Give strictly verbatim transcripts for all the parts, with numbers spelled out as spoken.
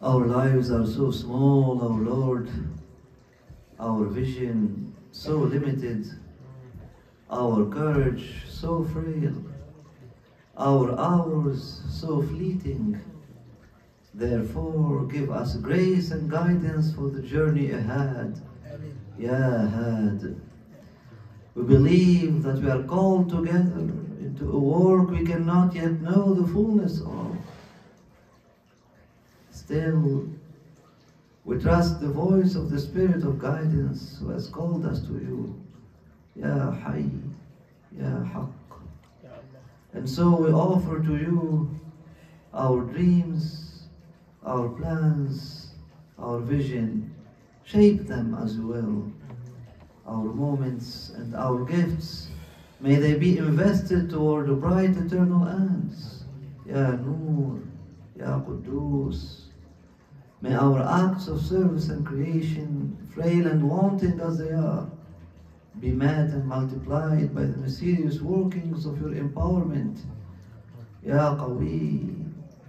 Our lives are so small, our Lord, our vision so limited, our courage so frail, our hours so fleeting. Therefore, give us grace and guidance for the journey ahead. Ya Had. We believe that we are called together into a work we cannot yet know the fullness of. Still, we trust the voice of the Spirit of guidance who has called us to you. Ya Hayy, Ya Haqq. And so we offer to you our dreams, our plans, our vision. Shape them as you will. Our moments and our gifts, may they be invested toward the bright eternal ends. Ya Noor, Ya Quddus. May our acts of service and creation, frail and wanting as they are, be met and multiplied by the mysterious workings of your empowerment. Ya Qawi,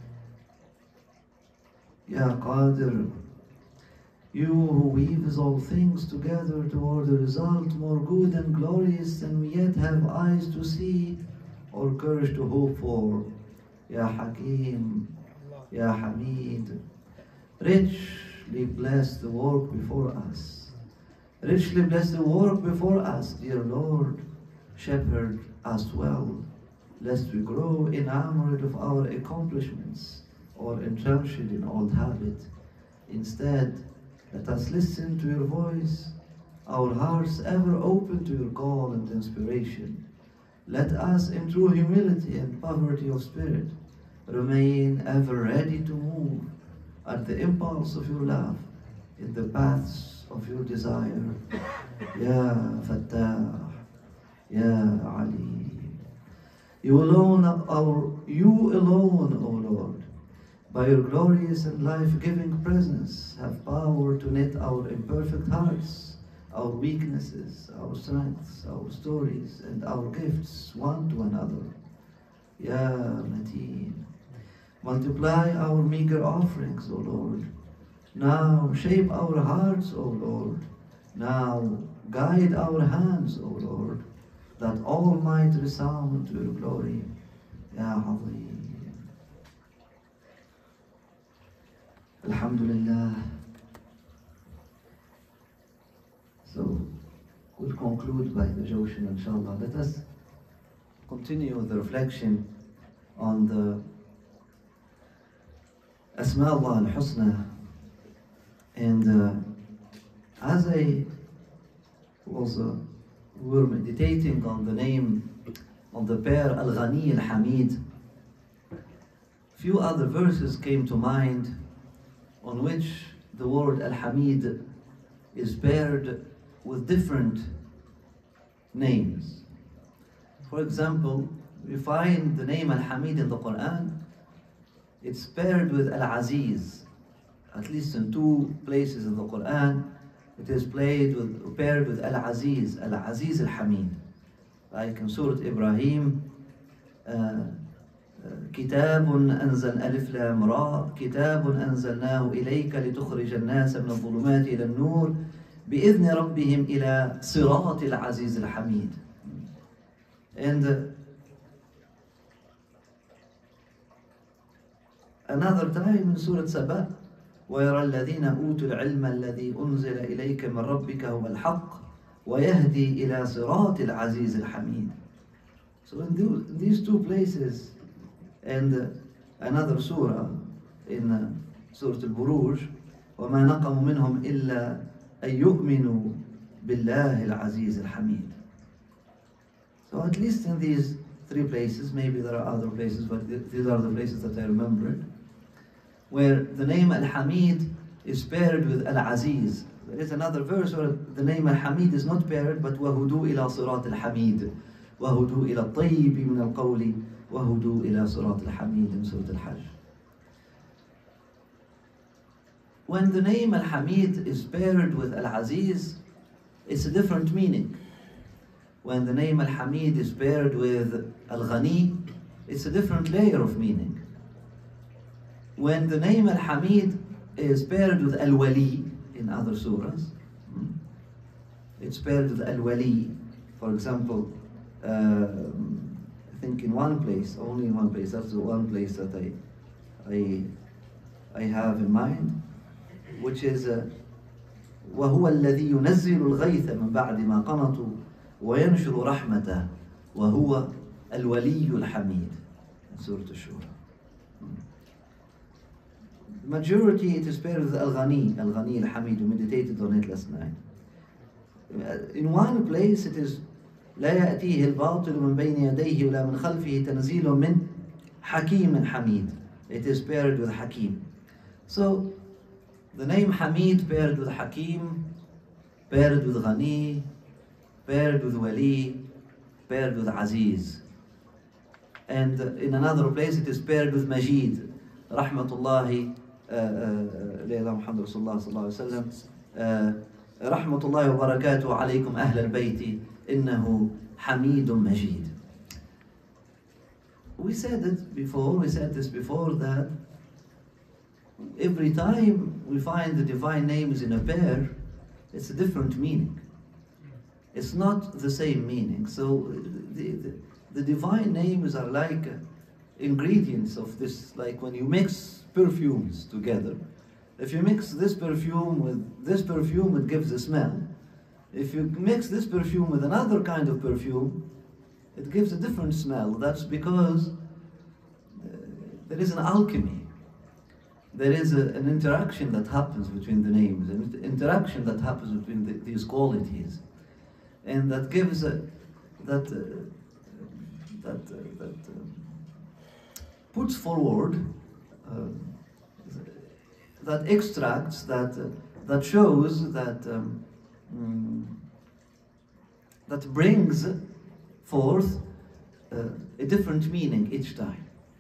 Ya Qadir. You who weaves all things together toward a result more good and glorious than we yet have eyes to see or courage to hope for. Ya Hakim, Ya Hamid. Richly bless the work before us. Richly bless the work before us, dear Lord. Shepherd us well, lest we grow enamored of our accomplishments or entrenched in old habit. Instead, let us listen to your voice, our hearts ever open to your call and inspiration. Let us, in true humility and poverty of spirit, remain ever ready to move at the impulse of your love, in the paths of your desire. Ya Fattah, Ya Ali. You alone, our, you alone, O Lord, by your glorious and life-giving presence, have power to knit our imperfect hearts, our weaknesses, our strengths, our stories, and our gifts one to another. Ya Mateen. Multiply our meager offerings, O Lord. Now shape our hearts, O Lord. Now guide our hands, O Lord, that all might resound to your glory. Ya Azim. Alhamdulillah. So we'll conclude by the Jawshan, inshallah. Let us continue the reflection on the Asma Allah al-Husna. And uh, as I was uh, we were meditating on the name of the pair Al-Ghani Al-Hamid, few other verses came to mind on which the word Al-Hamid is paired with different names. For example, we find the name Al-Hamid in the Quran. It's paired with Al-Aziz. At least in two places in the Quran, it is played with, paired with Al-Aziz, Al-Aziz Al-Hamid. Like in Surah Ibrahim, uh, كتاب أنزل ألف لام را كتاب أنزلناه إليك لتخرج الناس من الظلمات إلى النور بإذن ربهم إلى صراط العزيز الحميد. And uh, another time in Surah Saba, ويرى الذين أوتوا العلم الذي أنزل إليك من ربك هو الحق ويهدي إلى صراط العزيز الحميد. So in these two places, and another surah in uh, Surah Al-Buruj, وما نقموا منهم إلا أن يؤمنوا بالله العزيز الحميد. So at least in these three places, maybe there are other places, but these are the places that I remembered, where the name Al-Hamid is paired with Al-Aziz. There is another verse where the name Al-Hamid is not paired, but وَهُدُوا إِلَى صِرَاطِ الْحَمِيدِ وَهُدُوا إِلَى الطَّيِّبِ مِنَ الْقَوْلِ وَهُدُوا إِلَى صِرَاطِ الْحَمِيدِ in Surah Al-Hajj. When the name Al-Hamid is paired with Al-Aziz, it's a different meaning. When the name Al-Hamid is paired with Al-Ghani, it's a different layer of meaning. When the name Al-Hamid is paired with Al-Wali in other surahs. It's paired with Al-Wali. For example, uh, I think in one place, only in one place, that's the one place that I, I, I have in mind, which is uh, وهو الذي ينزل الغيث من بعد ما قنطوا وينشر رحمته وهو الولي الحميد in Surah Ash-Shura. Majority it is paired with Al-Ghani, Al-Ghani Al-Hamid, we meditated on it last night. In one place it is لا يأتيه الباطل من بين يديه ولا من خلفه تنزيل من حكيم حميد. It is paired with Hakim. So the name Hamid paired with Hakim, paired with Ghani, paired with Wali, paired with Aziz. And in another place it is paired with Majid. Rahmatullahi Layla Muhammad Rasulullah sallallahu alayhi wa sallam. Rahmatullahi wa barakatuhu alaykum ahl al-bayti innahu Hamidun Majid. We said it before, we said this before, that every time we find the divine names in a pair, it's a different meaning. It's not the same meaning. So the, the, the divine names are like ingredients of this, like when you mix perfumes together. If you mix this perfume with this perfume, it gives a smell. If you mix this perfume with another kind of perfume, it gives a different smell. That's because uh, there is an alchemy. There is a, an interaction that happens between the names, an interaction that happens between the, these qualities, and that gives a, that uh, that uh, that uh, puts forward, uh, that extracts, that uh, that shows, that um, mm, that brings forth uh, a different meaning each time.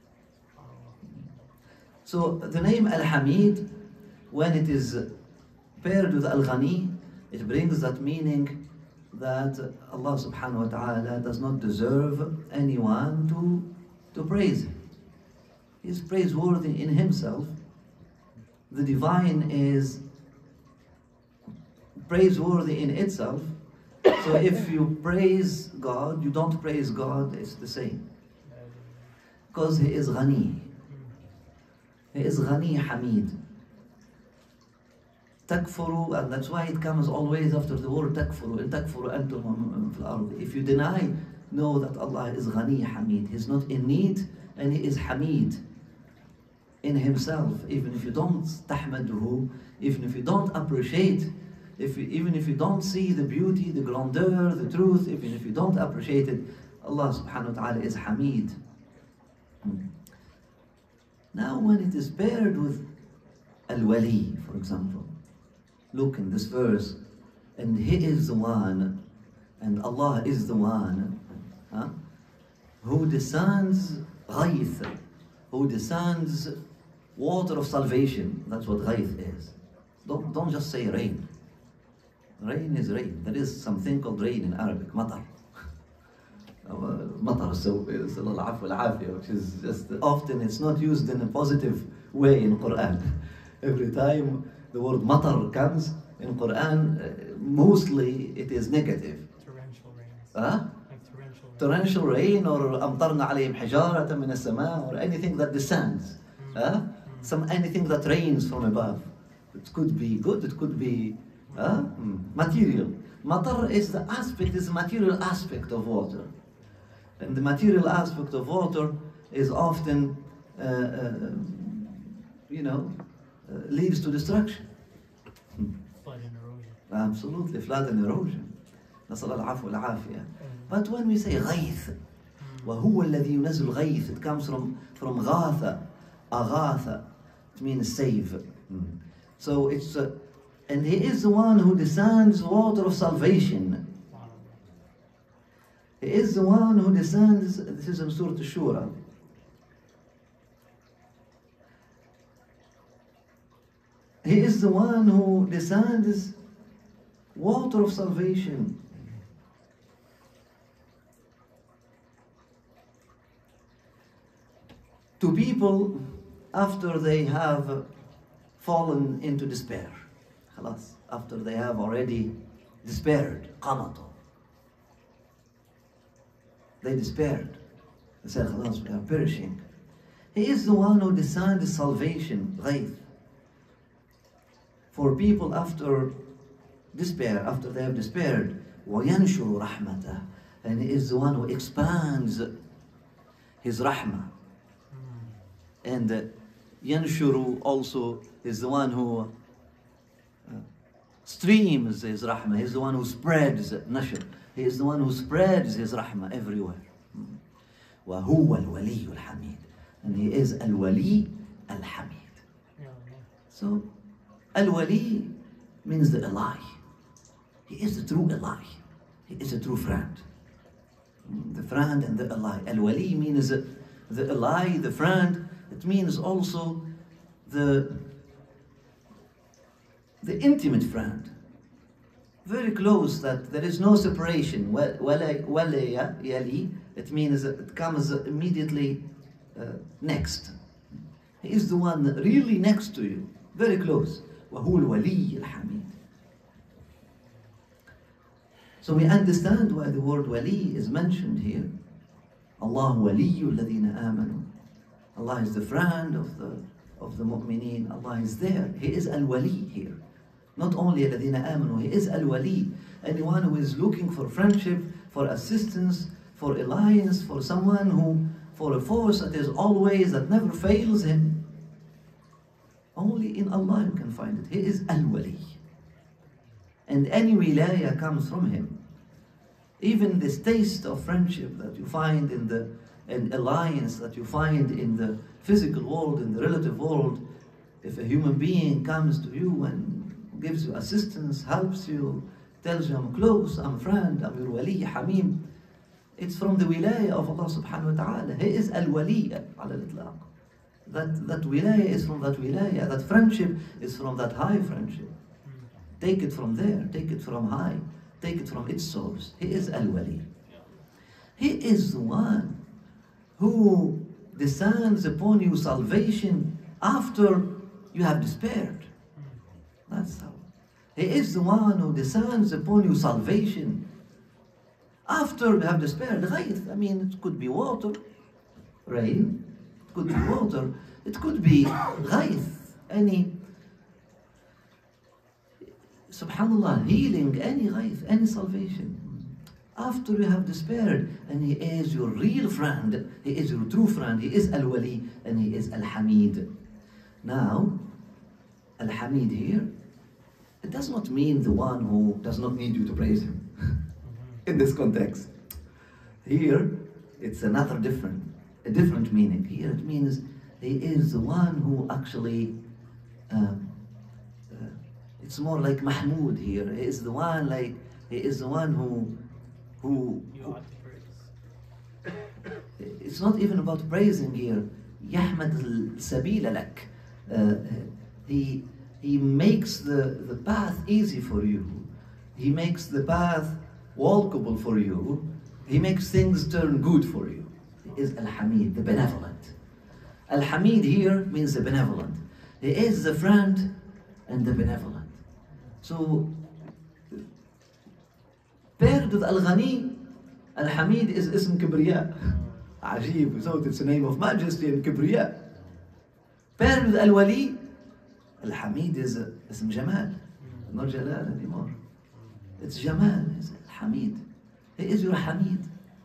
So the name Al-Hamid, when it is paired with Al-Ghani, it brings that meaning that Allah subhanahu wa ta'ala does not deserve anyone to, to praise him. He is praiseworthy in himself. The divine is praiseworthy in itself. So if you praise God, you don't praise God, it's the same. Because He is Ghani. He is Ghani Hamid. Takfuru, and that's why it comes always after the word takfuru. In takfuru antum fil ard. If you deny, know that Allah is Ghani Hamid. He's not in need, and He is Hamid in Himself. Even if you don't tahmaduhu, even if you don't appreciate, if you, even if you don't see the beauty, the grandeur, the truth, even if you don't appreciate it, Allah subhanahu wa ta'ala is Hamid. Hmm. Now when it is paired with Al-Wali, for example, look in this verse, and He is the one, and Allah is the one, huh, who descends Ghayth, who descends water of salvation. That's what Ghayth is. Don't, don't just say rain. Rain is rain. There is something called rain in Arabic, matar. Matar, so which is just often it's not used in a positive way in Quran. Every time the word matar comes in Quran, uh, mostly it is negative. Torrential rain. Huh? Like torrential rain. Torrential rain, or أمطرنا عليهم حجارة من السماء, or anything that descends. Mm. Huh? Some anything that rains from above. It could be good, it could be huh? mm. material. Matar is the aspect, is the material aspect of water. And the material aspect of water is often, uh, uh, you know, uh, leads to destruction. Flood and erosion. Absolutely, flood and erosion. نسأل العفو والعافية. But when we say غيث, وهو الذي ينزل غيث, it comes from from غاث, أغاث, it means save. So it's, uh, and He is the one who descends water of salvation. He is the one who descends, this is in Surah Ash-Shura. He is the one who descends water of salvation. To people after they have fallen into despair. خلاص. After they have already despaired, قنطوا. They despaired. They said, خلاص, we are perishing. He is the one who decided salvation, غيث, for people after despair, after they have despaired. وَيَنْشُرُ رَحْمَتَهُ. And He is the one who expands His rahmah. And uh, Yanshuru also is the one who uh, streams His rahmah. He is the one who spreads nashr. He is the one who spreads His rahmah everywhere. وَهُوَ الْوَلِيُّ الْحَمِيدُ. And He is Al-Wali Al-Hamid. So, Al-Wali means the Eli. He is the true Eli. He is a true friend. The friend and the Eli. Al-Wali means the Eli, the friend. It means also the, the intimate friend. Very close, that there is no separation. Walaya, yali, it means it comes immediately uh, next. He is the one really next to you, very close. وَهُوَ الْوَلِيُّ الْحَمِيدُ. So we understand why the word wali is mentioned here. Allah waliyyu alladhina amanu. Allah is the friend of the of the mu'mineen. Allah is there. He is al-wali here. Not only alladhina amanu, He is al-wali. Anyone who is looking for friendship, for assistance, for alliance, for someone who, for a force that is always, that never fails him. Only in Allah you can find it. He is al-wali. And any wilaya comes from Him. Even this taste of friendship that you find in the an alliance that you find in the physical world, in the relative world, if a human being comes to you and gives you assistance, helps you, tells you, I'm close, I'm a friend, I'm your wali, hamim, it's from the wilaya of Allah subhanahu wa ta'ala. He is al-wali ala al-itlaq. That, that wilaya is from that wilaya, that friendship is from that high friendship. Take it from there, take it from high, take it from its source. He is al-wali. He is the one who descends upon you salvation after you have despaired. That's how. He is the one who descends upon you salvation after you have despaired. Ghayth, I mean, it could be water, rain, it could be water, it could be ghayth, any, subhanallah, healing, any ghayth, any salvation. After you have despaired, and He is your real friend, He is your true friend, He is Al-Wali, and He is Al-Hamid. Now, Al-Hamid here, it does not mean the one who does not need you to praise Him. In this context. Here, it's another different, a different meaning. Here it means He is the one who actually, um, uh, it's more like Mahmoud here. He is the one like, He is the one who Who, who, it's not even about praising here. يحمد السبيل لك. Uh, he he makes the, the path easy for you. He makes the path walkable for you. He makes things turn good for you. He is Al-Hamid, the benevolent. Al-Hamid here means the benevolent. He is the friend and the benevolent. So paired with Al-Ghani, Al-Hamid is ism Kibriya. Ajib, so it's a name of majesty and Kibriya. Paired with Al-Wali, Al-Hamid is ism Jamal, not Jalal anymore. It's Jamal, it's Al-Hamid. He is your Hamid.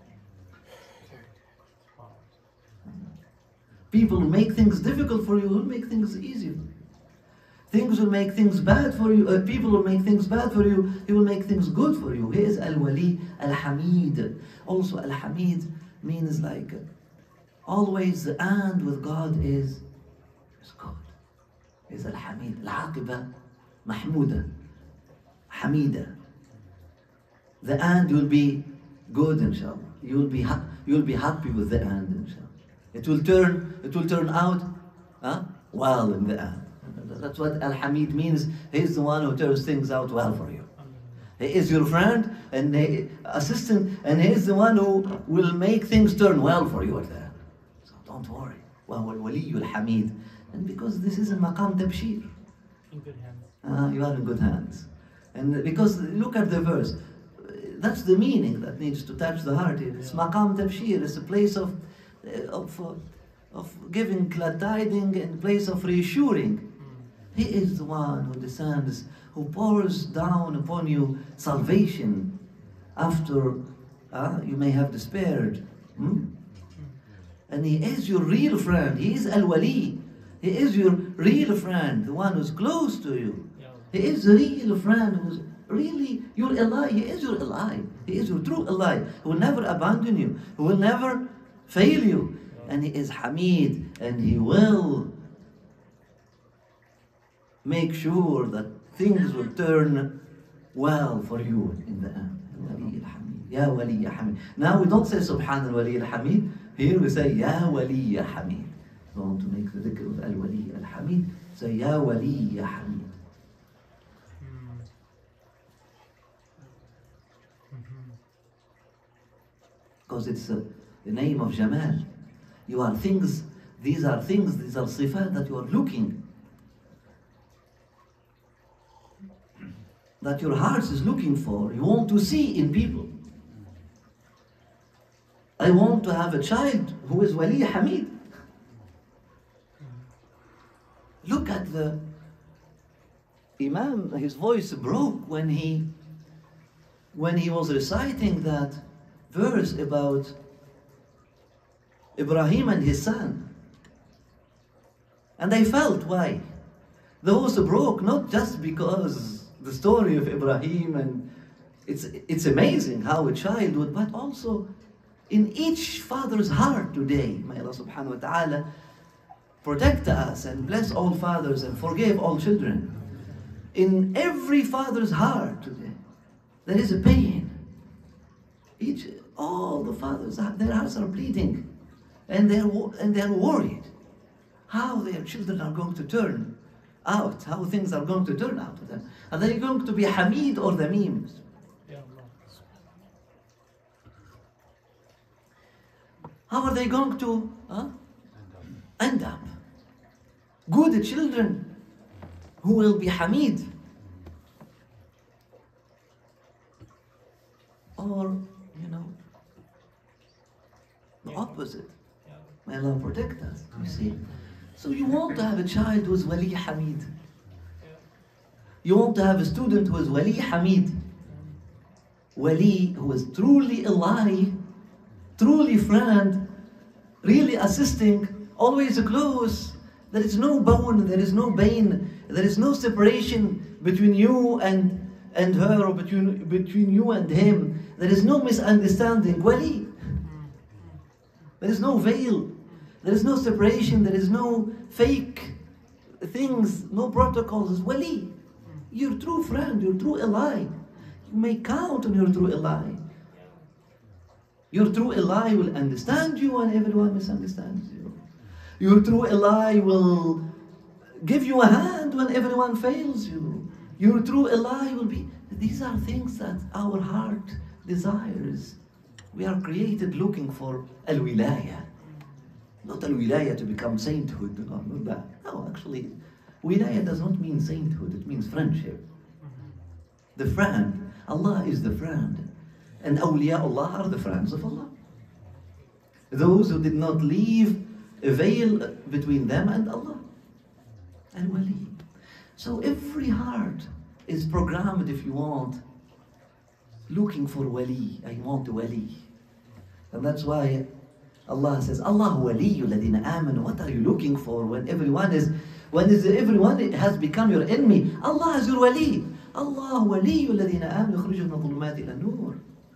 People will make things difficult for you, will make things easy. Things will make things bad for you. Uh, people will make things bad for you. He will make things good for you. He is Al-Wali, Al-Hamid. Also, Al-Hamid means like always the end with God is, is good. He is Al-Hamid. Al-Aqiba, Mahmuda, Hamida. The end will be good, inshallah. You will be you will be happy with the end, inshallah. It will turn it will turn out huh, well in the end. That's what Al-Hamid means. He's the one who turns things out well for you. He is your friend and he, assistant, and he is the one who will make things turn well for you at the end. So don't worry. وَهُوَ الْوَلِيُّ الْحَمِيدُ. And because this is a maqam tabshir. In good hands. Uh, you are in good hands. And because look at the verse, that's the meaning that needs to touch the heart. It's maqam tabshir, it's a place of, of, of giving glad tidings and place of reassuring. He is the one who descends, who pours down upon you salvation after uh, you may have despaired. Hmm? And he is your real friend. He is Al-Wali. He is your real friend, the one who's close to you. He is a real friend who's really your ally. He is your ally. He is your true ally. He will never abandon you. He will never fail you. And he is Hamid, and he will make sure that things will turn well for you in the end. Wali al-Hamid. Ya Wali ya Hamid. Now we don't say Subhan al-Wali al-Hamid. Here we say Ya Wali ya Hamid. We want to make the dhikr of al-Wali al-Hamid. Say Ya Wali ya Hamid. Because it's uh, the name of Jamal. You are things, these are things, these are sifat that you are looking, that your heart is looking for, you want to see in people. I want to have a child who is Wali Hamid. Look at the Imam, his voice broke when he, when he was reciting that verse about Ibrahim and his son. And I felt why. The voice broke not just because the story of Ibrahim, and it's, it's amazing how a child would, but also in each father's heart today. May Allah subhanahu wa ta'ala protect us and bless all fathers and forgive all children. In every father's heart today, there is a pain. Each, all the fathers, their hearts are bleeding, and they're and they're worried how their children are going to turn out, how things are going to turn out to them. Are they going to be Hamid or the memes? How are they going to huh, end up? Good children who will be Hamid, or you know, the opposite. May Allah protect us, you see. So you want to have a child who is Wali Hamid. You want to have a student who is Wali Hamid. Wali who is truly ally, truly friend, really assisting, always close. There is no bone, there is no pain, there is no separation between you and, and her, or between, between you and him. There is no misunderstanding. Wali. There is no veil. There is no separation. There is no fake things, no protocols. It's Wali. Your true friend, your true ally. You may count on your true ally. Your true ally will understand you when everyone misunderstands you. Your true ally will give you a hand when everyone fails you. Your true ally will be... These are things that our heart desires. We are created looking for al-wilaya. Not al-wilaya to become sainthood, no, not that. No, actually, wilaya does not mean sainthood, it means friendship. The friend, Allah is the friend. And awliya Allah are the friends of Allah. Those who did not leave a veil between them and Allah. And wali. So every heart is programmed, if you want, looking for wali. I want a wali. And that's why Allah says, Allahu waliyyu ladina amanu. What are you looking for when everyone is, when is everyone has become your enemy? Allah is your wali. Allahu waliyyu ladina amanu yukhrijuhum min adh-dhulumati ila an-nur.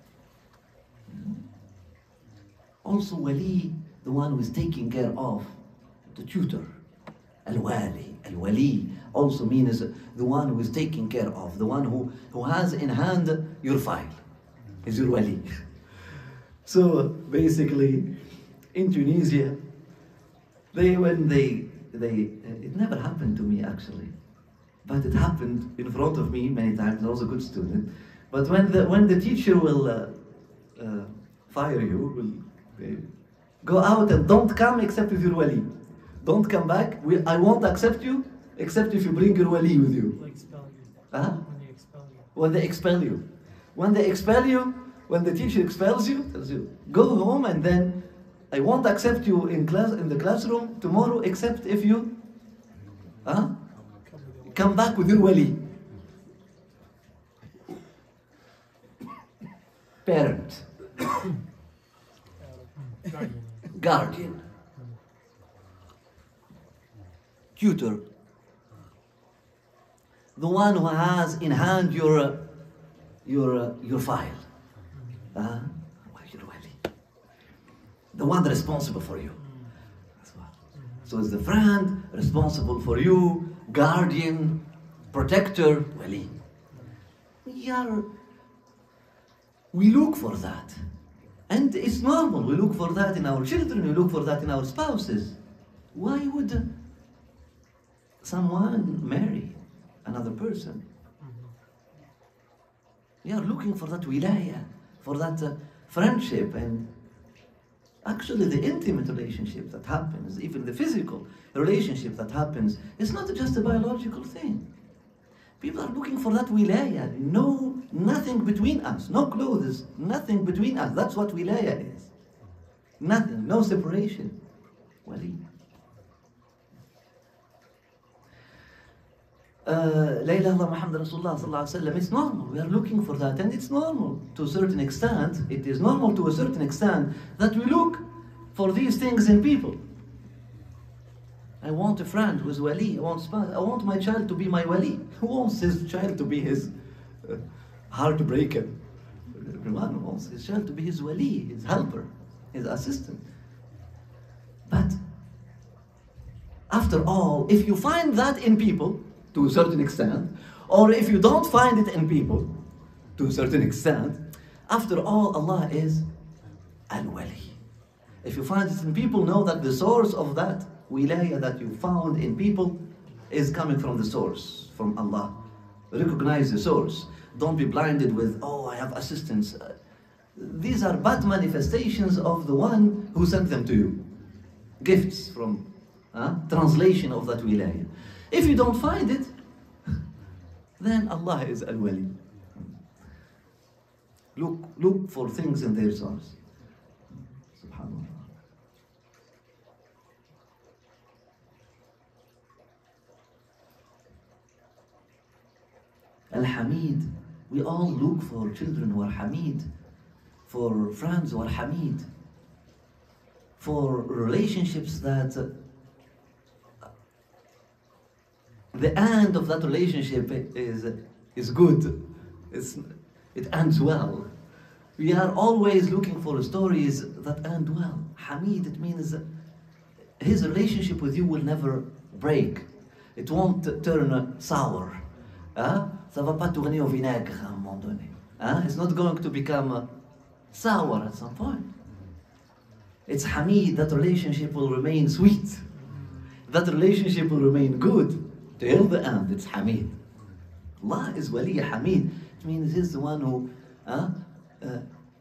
Also wali, the one who is taking care of, the tutor. Al-wali, al-wali also means the one who is taking care of, the one who, who has in hand your file, is your wali. So basically, in Tunisia, they when they they it never happened to me actually, but it happened in front of me many times. I was a good student, but when the when the teacher will uh, uh, fire you, will uh, go out and don't come except with your wali. Don't come back. We, I won't accept you except if you bring your wali with you. Like expel you. Huh? When they expel you. When they expel you. When they expel you, when the teacher expels you, tells you, go home and then I won't accept you in class in the classroom tomorrow except if you huh? come back with your wali. Parent. Guardian. Guardian. Tutor. The one who has in hand your uh, your uh, your file. Uh, your wali. The one responsible for you. As well. So it's the friend responsible for you, guardian, protector, wali. We are we look for that. And it's normal. We look for that in our children, we look for that in our spouses. Why would someone marry another person? We are looking for that wilaya, for that uh, friendship, and actually the intimate relationship that happens, even the physical relationship that happens, is not just a biological thing. People are looking for that wilaya, no, nothing between us, no clothes, nothing between us. That's what wilaya is. Nothing, no separation. Wali. Uh, La ilaha illallah Muhammad Rasulullah sallallahu alaihi wasallam. It's normal. We are looking for that, and it's normal to a certain extent. It is normal to a certain extent that we look for these things in people. I want a friend who is wali. I want, I want my child to be my wali. Who wants his child to be his uh, heartbreaker? Everyone wants his child to be his wali, his helper, his assistant. But after all, if you find that in people, to a certain extent, or if you don't find it in people, to a certain extent, after all, Allah is Al-Wali. If you find it in people, know that the source of that wilaya that you found in people is coming from the source, from Allah. Recognize the source. Don't be blinded with, oh, I have assistants. These are bad manifestations of the one who sent them to you. Gifts from uh, translation of that wilaya. If you don't find it, then Allah is Al-Wali. Look, look for things in their source. SubhanAllah. Al-Hamid. We all look for children who are Hamid, for friends who are Hamid, for relationships that uh, the end of that relationship is, is good. It's, it ends well. We are always looking for stories that end well. Hamid, it means his relationship with you will never break. It won't turn sour. Huh? Ça va pas tourner au vinaigre à un moment donné. Huh? It's not going to become sour at some point. It's Hamid, that relationship will remain sweet. That relationship will remain good till the end. It's Hamid. Allah is Wali Hamid. It means He's the one who uh, uh,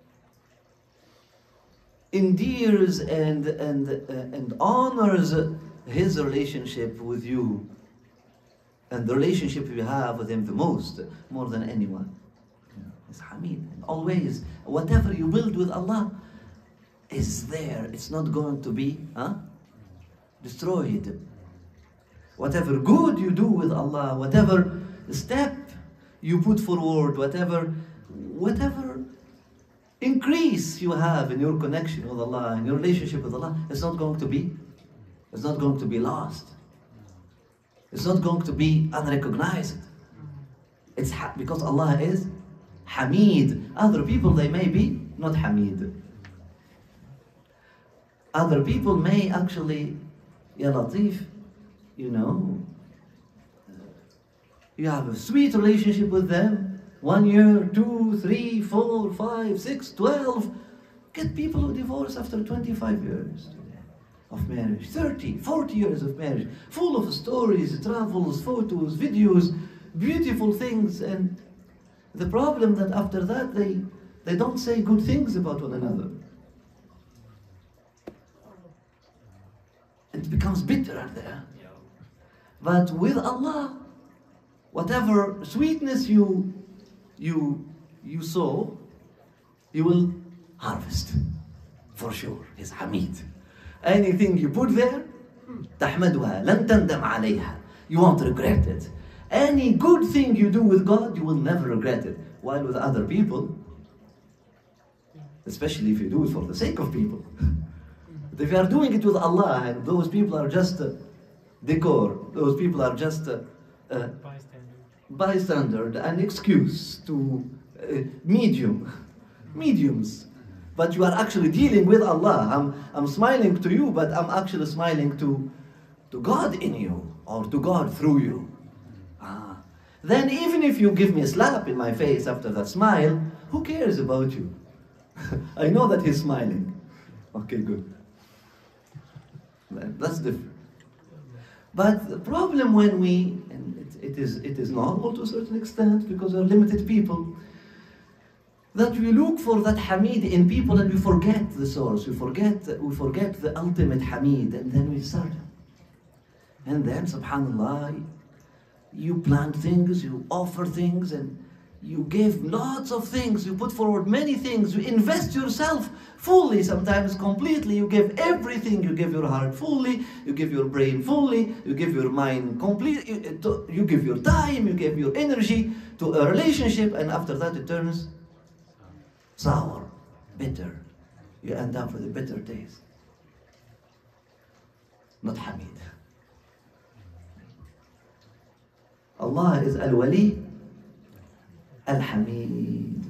endears and, and, uh, and honors His relationship with you, and the relationship you have with Him the most, more than anyone. It's Hamid. And always, whatever you build with Allah is there. It's not going to be huh, destroyed. Whatever good you do with Allah, whatever step you put forward, whatever, whatever increase you have in your connection with Allah, in your relationship with Allah, it's not going to be, it's not going to be lost. It's not going to be unrecognized. It's because Allah is Hamid. Other people, they may be not Hamid. Other people may actually, Ya Latif, you know, you have a sweet relationship with them, one year, two, three, four, five, six, twelve. Get people who divorce after twenty-five years of marriage, thirty, forty years of marriage, full of stories, travels, photos, videos, beautiful things, and the problem that after that they, they don't say good things about one another. It becomes bitter at the end. But with Allah, whatever sweetness you, you, you sow, you will harvest. For sure. He's Hamid. Anything you put there, تحمدها لن تندم عليها. You won't regret it. Any good thing you do with God, you will never regret it. While with other people, especially if you do it for the sake of people. But if you are doing it with Allah and those people are just uh, decor, those people are just uh, uh, Bystander. bystander, an excuse to uh, medium, mediums. But you are actually dealing with Allah. I'm, I'm smiling to you, but I'm actually smiling to, to God in you, or to God through you. Ah. Then even if you give me a slap in my face after that smile, who cares about you? I know that he's smiling. Okay, good. That's different. But the problem when we, and it, it, is, it is normal to a certain extent, because we're limited people, that we look for that Hamid in people and we forget the source, we forget, we forget the ultimate Hamid, and then we start. And then, subhanAllah, you plant things, you offer things, and you give lots of things, you put forward many things, you invest yourself fully, sometimes completely, you give everything, you give your heart fully, you give your brain fully, you give your mind completely, you, you give your time, you give your energy to a relationship, and after that it turns sour, bitter. You end up with a bitter taste. Not Hamid. Allah is Al-Wali, Al-Hamid.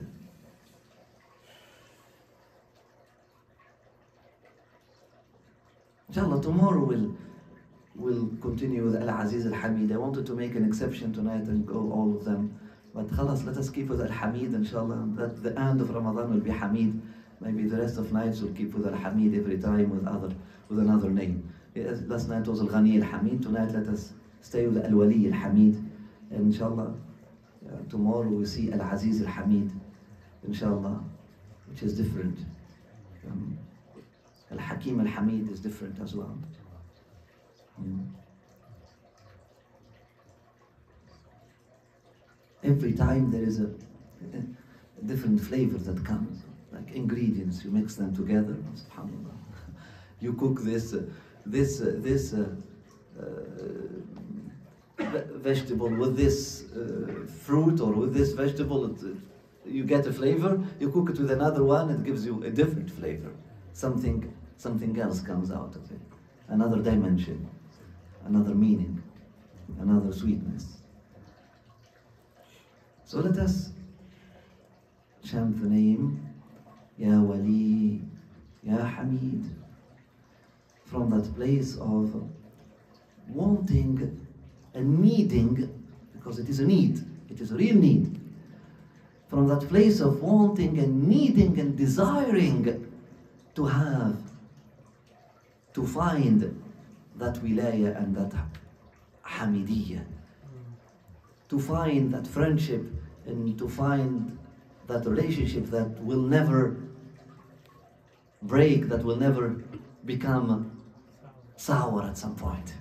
Inshallah, tomorrow we'll, we'll continue with Al-Aziz Al-Hamid. I wanted to make an exception tonight and go all of them. But khalas, let us keep with Al-Hamid, inshallah. That the end of Ramadan will be Hamid. Maybe the rest of nights we'll keep with Al-Hamid every time with other with another name. Yes, last night was Al-Ghani Al-Hamid. Tonight let us stay with Al-Wali Al-Hamid. And inshallah, uh, tomorrow we see Al-Aziz Al-Hamid, inshallah, which is different. Um, Al-Hakim Al-Hamid is different as well. Mm. Every time there is a, a different flavor that comes, like ingredients, you mix them together, subhanAllah. You cook this, uh, this, uh, this uh, uh, vegetable with this uh, fruit, or with this vegetable, it, uh, you get a flavor. You cook it with another one, it gives you a different flavor. Something, something else comes out of it. Another dimension, another meaning, another sweetness. So let us chant the name Ya Wali, Ya Hamid, from that place of wanting and needing, because it is a need, it is a real need. From that place of wanting and needing and desiring to have, to find that wilaya and that hamidiyya, to find that friendship and to find that relationship that will never break, that will never become sour at some point.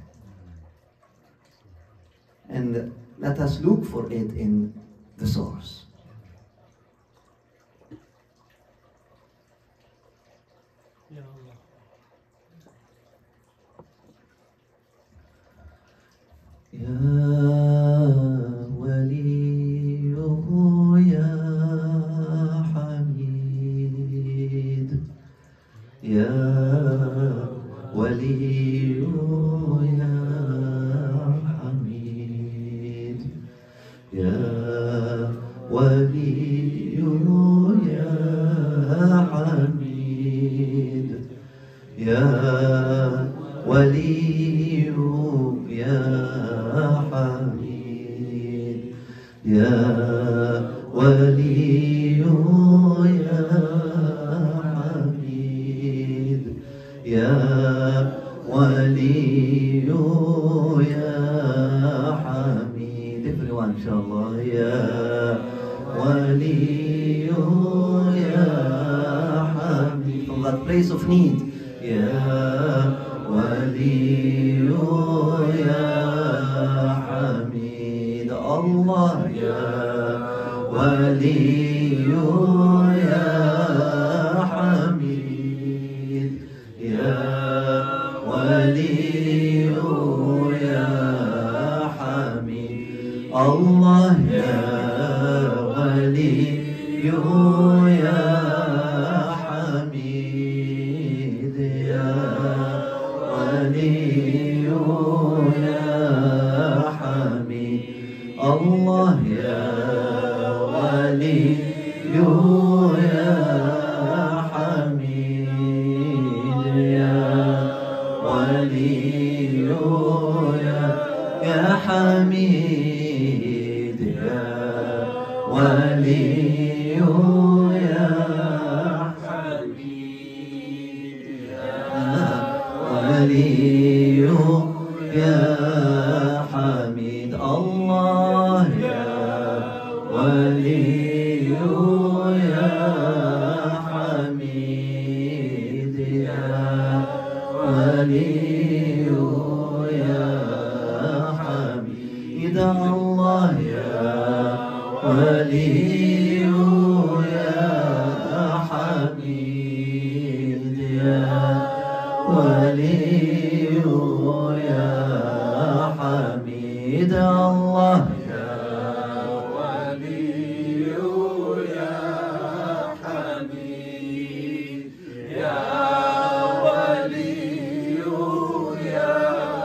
And let us look for it in the source. Ya Allah. Ya Wali, Ya Hamid, Ya Wali, Ya Hamid, Ya Wali, Ya Hamid, Ya Wali, Ya Hamid, Ya Wali, Ya Hamid, Ya Wali, Ya Hamid. Everyone, inshallah. Ya Wali, Ya Hamid. From that place of need. Ya Wali, Ya يا حميد يا ولي يا حميد الله يا ولي يا حميد يا ولي يا حميد يا ولي يا حميد يا ولي يا حميد الله يا ولي يا حميد يا ولي يا حميد الله يا ولي يا حميد يا ولي يا حميد الله يا ولي يا حميد يا ولي يا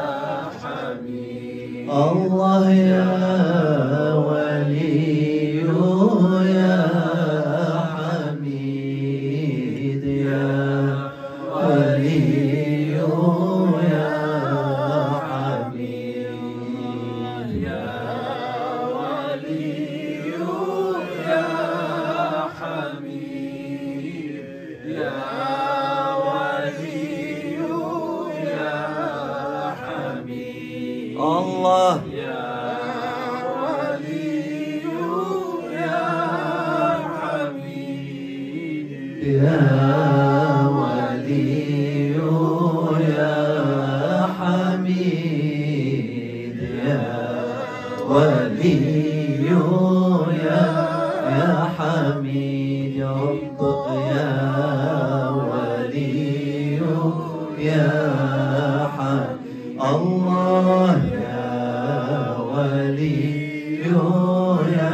حميد الله يا ولي يا حميد يا ولي يا حميد يا ولي يا حميد يا ولي يا حميد الله يا ولي يا حميد يا ولي يا حميد يا ولي يا يا حميد يا رب يا ولي يا حميد الله يا ولي يا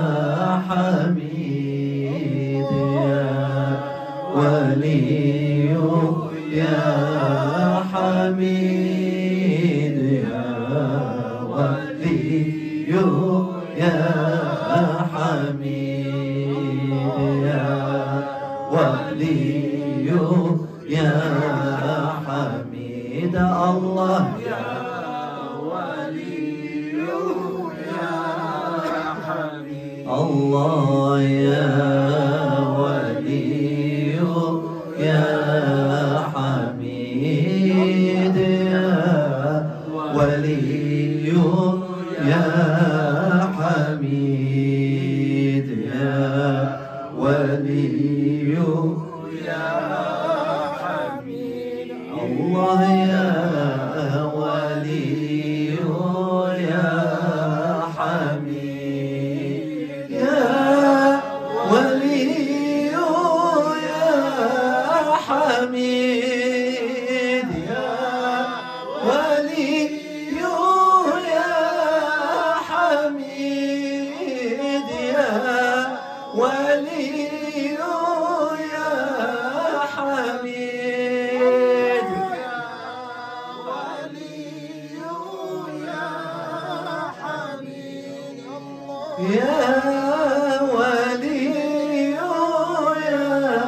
حميد يا ولي يا حميد يا ولي يا حميد يا ولي يا حميد الله يا ولي يا حميد الله يا ولي يا حميد يا ولي يا حميد يا ولي يا حميد الله يا ولي يا حميد يا ولي يا حميد يا ولي يا حميد يا ولي يا حميد يا ولي يا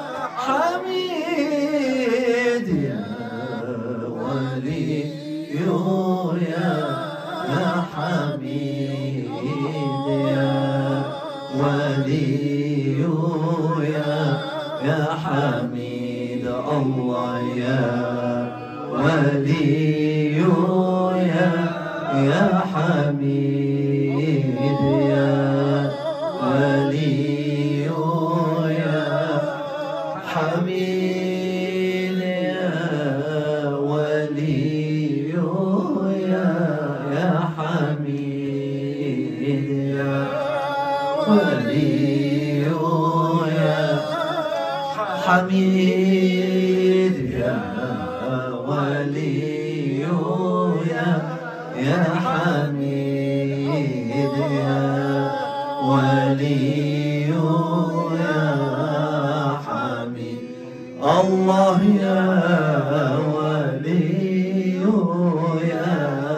حميد يا ولي يا حميد يا ولي يا حميد الله يا ولي يا يا حميد يا ولي يا حميد يا ولي يا يا حميد يا ولي يا حميد يا ولي يا يا حميد يا ولي الله يا ولي يا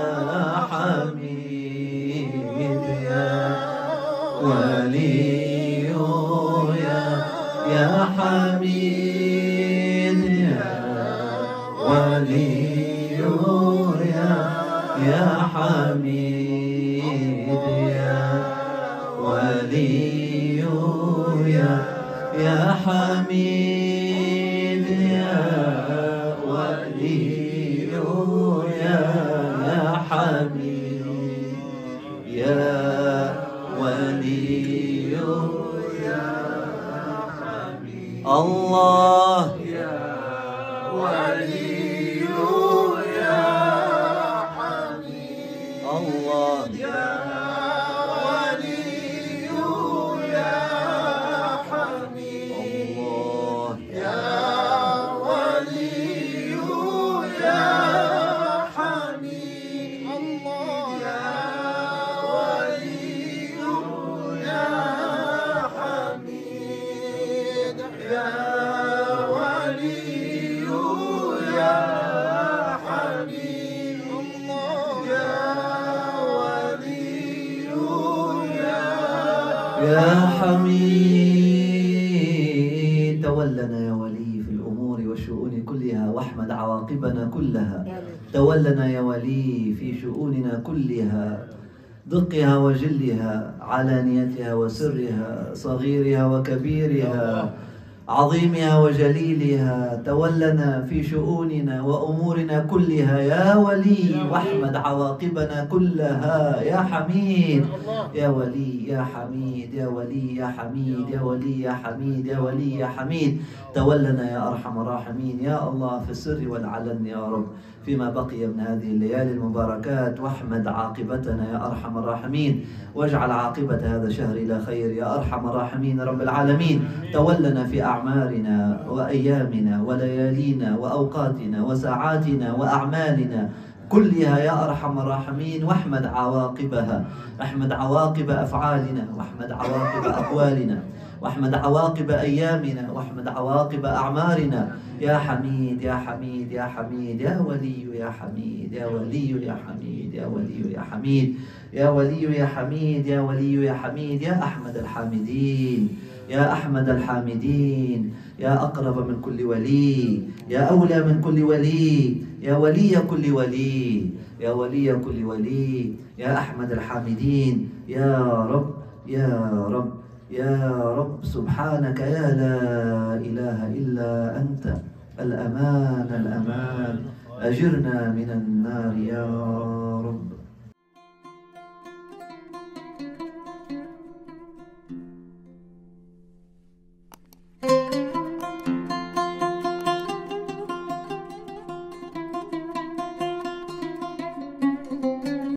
حميد يا ولي يا يا حميد يا ولي يا يا حميد يا ولي يا يا حميد يا ولي يا يا حميد يا ولي يا حميد الله يا ولي يا حميد الله يا يا حميد تولنا يا ولي في الأمور والشؤون كلها واحمد عواقبنا كلها. تولنا يا ولي في شؤوننا كلها، دقها وجلها، علانيتها وسرها، صغيرها وكبيرها، عظيمها وجليلها. تولنا في شؤوننا وأمورنا كلها يا ولي، واحمد عواقبنا كلها يا حميد يا ولي يا حميد يا ولي يا حميد يا ولي يا حميد يا ولي يا حميد. تولنا يا أرحم الراحمين يا الله في السر والعلن يا رب فيما بقي من هذه الليالي المباركات، واحمد عاقبتنا يا أرحم الراحمين، واجعل عاقبة هذا الشهر إلى خير يا أرحم الراحمين رب العالمين. تولنا في أعمارنا وأيامنا وليالينا وأوقاتنا وساعاتنا وأعمالنا كلها يا أرحم الراحمين، واحمد عواقبها، احمد عواقب أفعالنا، واحمد عواقب أقوالنا، واحمد عواقب أيامنا، واحمد عواقب أعمارنا يا حميد يا حميد يا حميد يا ولي يا حميد يا ولي يا حميد يا ولي يا حميد يا ولي يا حميد يا ولي يا حميد يا أحمد الحامدين يا أحمد الحامدين يا أقرب من كل ولي يا أولى من كل ولي يا ولي كل ولي يا ولي كل ولي يا أحمد الحامدين يا رب يا رب يا رب. سبحانك يا لا إله إلا أنت، الأمان الأمان، أجرنا من النار يا رب.